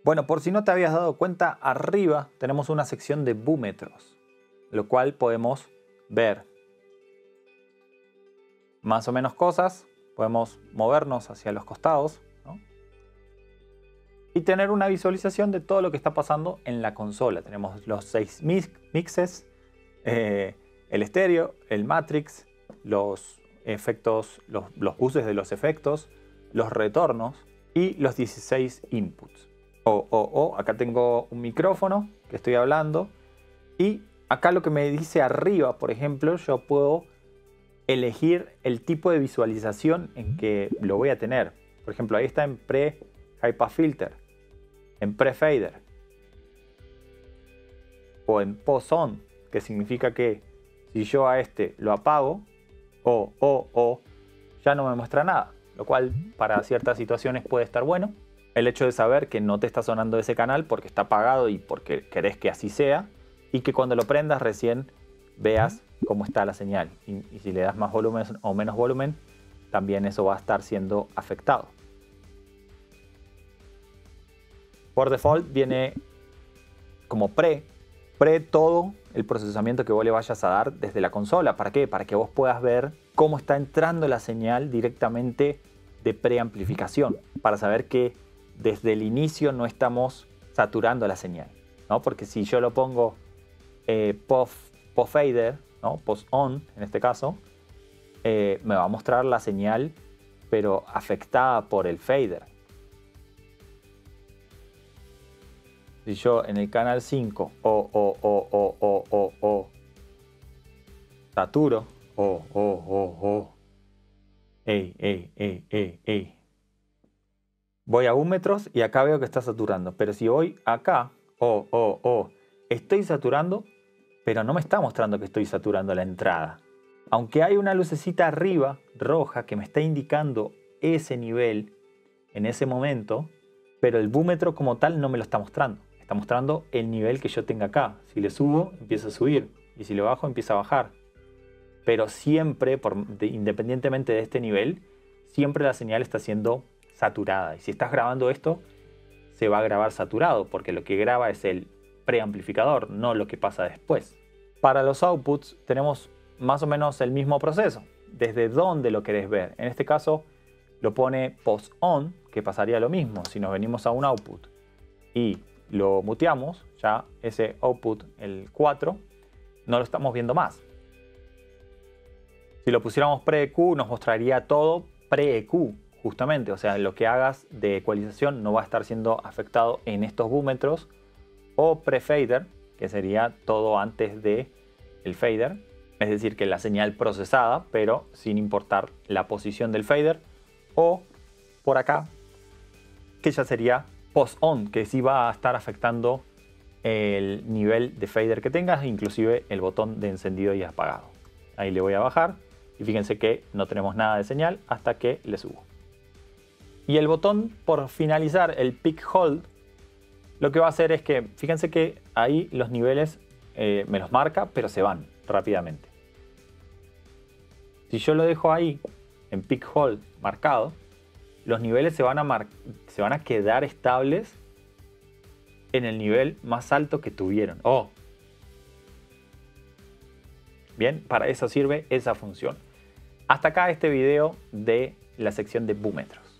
Bueno, por si no te habías dado cuenta, arriba tenemos una sección de búmetros, lo cual podemos ver más o menos cosas, podemos movernos hacia los costados, ¿no? Y tener una visualización de todo lo que está pasando en la consola. Tenemos los 6 mixes, el estéreo, el matrix, los efectos, los buses de los efectos, los retornos y los 16 inputs. Acá tengo un micrófono que estoy hablando y acá lo que me dice arriba, por ejemplo, yo puedo elegir el tipo de visualización en que lo voy a tener. Por ejemplo, ahí está en pre-high pass filter, en pre-fader o en post-on, que significa que si yo a este lo apago ya no me muestra nada, lo cual para ciertas situaciones puede estar bueno. El hecho de saber que no te está sonando ese canal porque está apagado y porque querés que así sea, y que cuando lo prendas recién veas cómo está la señal. Y si le das más volumen o menos volumen, también eso va a estar siendo afectado. Por default viene como pre todo el procesamiento que vos le vayas a dar desde la consola. ¿Para qué? Para que vos puedas ver cómo está entrando la señal directamente de preamplificación, para saber que desde el inicio no estamos saturando la señal, ¿no? Porque si yo lo pongo post-fader, ¿no? Post-on en este caso, me va a mostrar la señal pero afectada por el fader. Si yo en el canal 5 saturo, voy a búmetros y acá veo que está saturando. Pero si voy acá, estoy saturando, pero no me está mostrando que estoy saturando la entrada. Aunque hay una lucecita arriba, roja, que me está indicando ese nivel en ese momento, pero el búmetro como tal no me lo está mostrando. Está mostrando el nivel que yo tenga acá. Si le subo, empieza a subir. Y si le bajo, empieza a bajar. Pero siempre, independientemente de este nivel, siempre la señal está siendo saturada. Y si estás grabando esto, se va a grabar saturado, porque lo que graba es el preamplificador, no lo que pasa después. Para los outputs tenemos más o menos el mismo proceso. Desde dónde lo querés ver. En este caso lo pone post-on, que pasaría lo mismo. Si nos venimos a un output y lo muteamos, ya ese output, el 4, no lo estamos viendo más. Si lo pusiéramos pre-EQ, nos mostraría todo pre-EQ, justamente. O sea, lo que hagas de ecualización no va a estar siendo afectado en estos búmetros. O pre-fader, que sería todo antes del fader. Es decir, que la señal procesada, pero sin importar la posición del fader. O por acá, que ya sería post-on, que sí va a estar afectando el nivel de fader que tengas, inclusive el botón de encendido y apagado. Ahí le voy a bajar y fíjense que no tenemos nada de señal hasta que le subo. Y el botón por finalizar, el peak hold, lo que va a hacer es que, fíjense que ahí los niveles me los marca, pero se van rápidamente. Si yo lo dejo ahí en peak hold marcado, los niveles se van a quedar estables en el nivel más alto que tuvieron. Bien, para eso sirve esa función. Hasta acá este video de la sección de búmetros.